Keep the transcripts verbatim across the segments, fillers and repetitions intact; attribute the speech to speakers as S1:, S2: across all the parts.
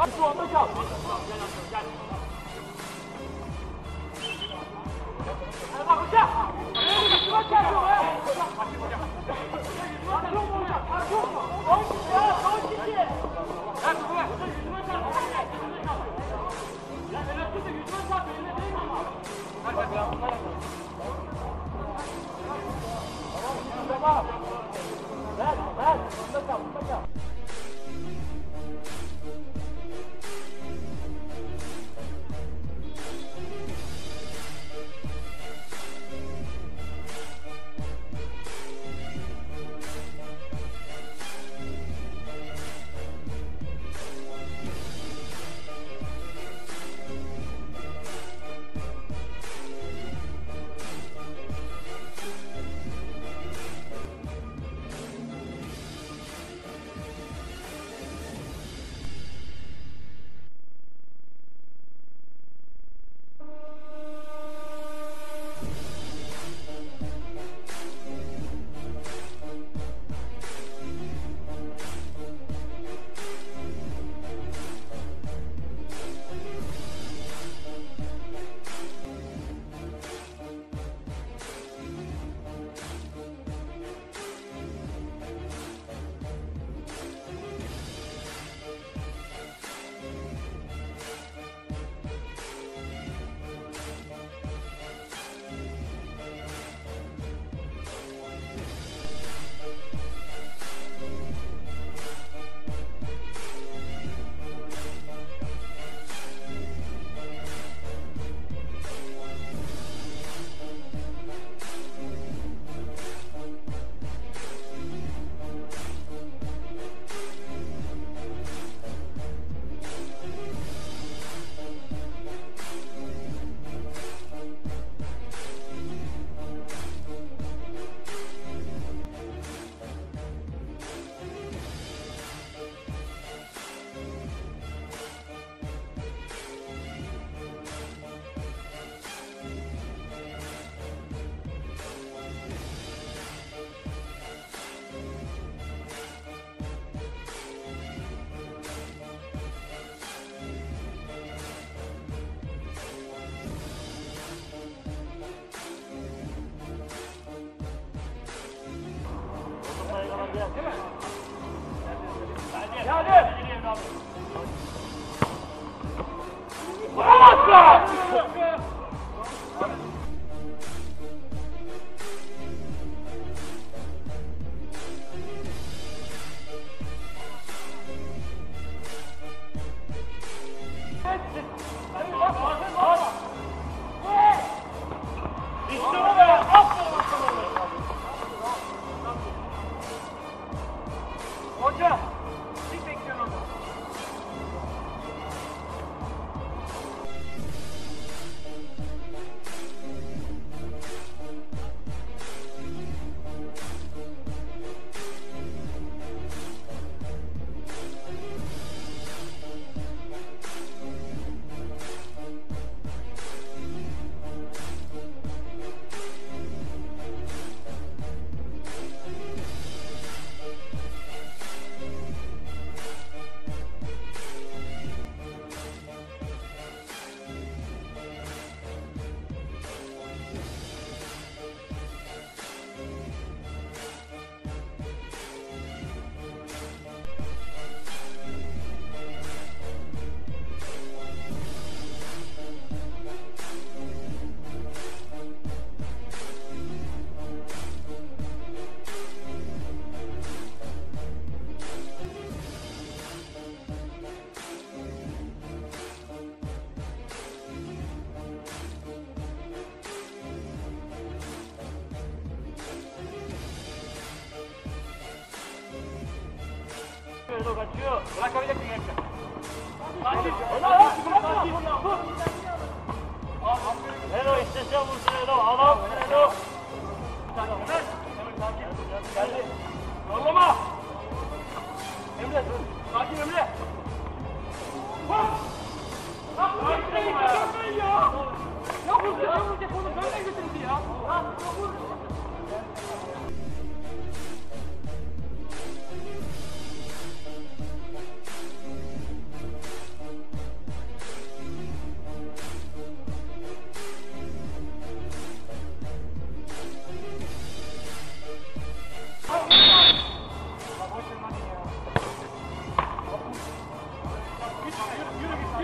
S1: Şu anda kal. Bak hocam. Yüzüme çarpıyor be. Yüzüme çarpıyor hocam. Çarpıyor mu? Son kişi ya. Son kişi. Gel buraya. Yüzüme çarpıyor. Yüzüme çarpıyor. Ya evet de yüzüme çarpıyor. Öyle değil mi ama? Hadi hadi ya. Tamam. Ver ver. Bunda kal. Bunda kal. Hadi. Vuramazsın! İşte bu be! Aferin sana! Hoca! Bir bekliyorsun orada. Kaçıyor. Bırakabilirsin hepsi. Sakin. Sakin. Eno istesem vursun Eno. Adam Eno. Sakin. Geldi. Yollama. Emre dur. Sakin Emre. Sakin Emre. Ya. Ya vuracak ya vuracak oğlum. Böyle götürdü ya. Ha. Vur.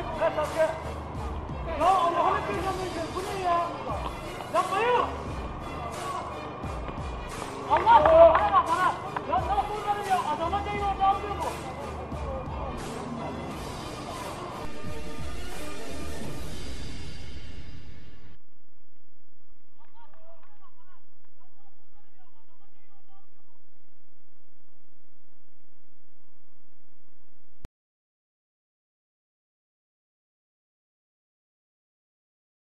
S1: Ver Safiye. Ya Allah'ını peygamberimiz bu ne ya? Yapmayın. Allah!